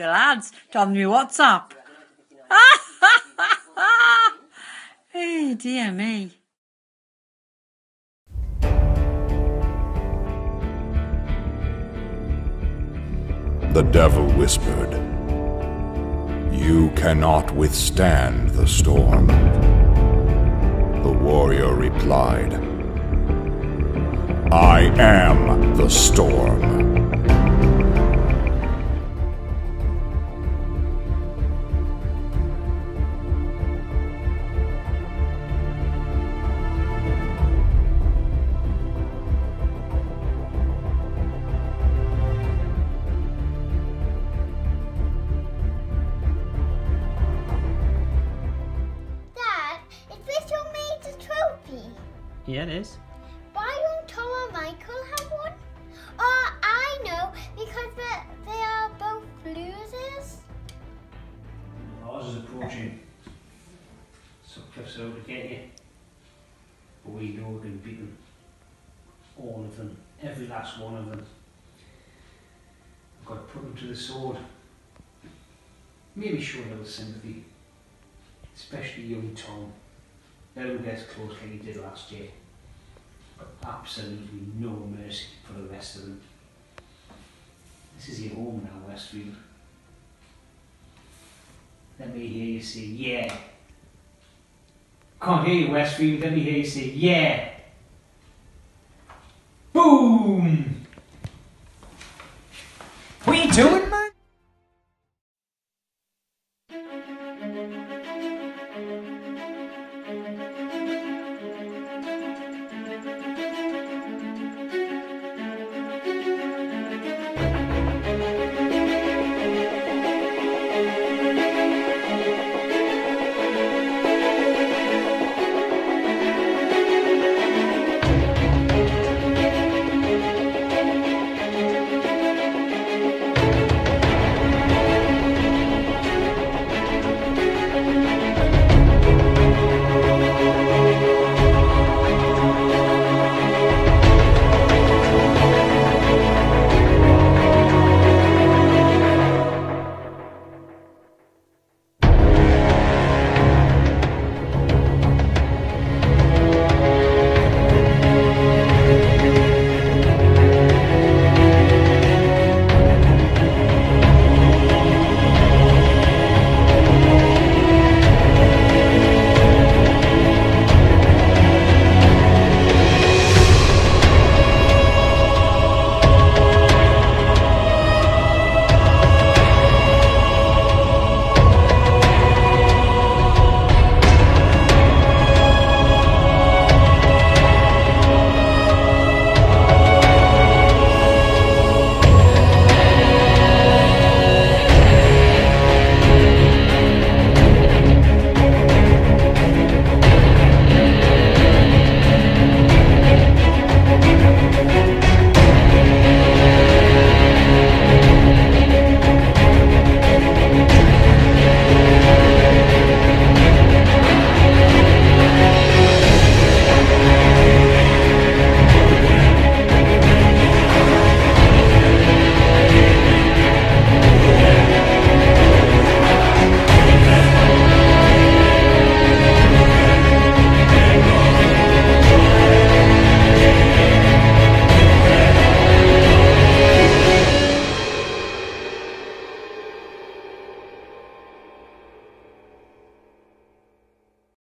The lads told me what's up. Hey, dear me. The devil whispered, "You cannot withstand the storm." The warrior replied, "I am the storm." Yeah, it is. Why don't Tom and Michael have one? Oh, I know, because they are both losers. Ours is approaching Sutcliffe's out to get you. But we know we can beat them. All of them. Every last one of them. We've got to put them to the sword. Maybe show a little sympathy. Especially young Tom. Let him get close like he did last year. But absolutely no mercy for the rest of them. This is your home now, Westfield. Let me hear you say, yeah. Can't hear you, Westfield. Let me hear you say, yeah. Boom!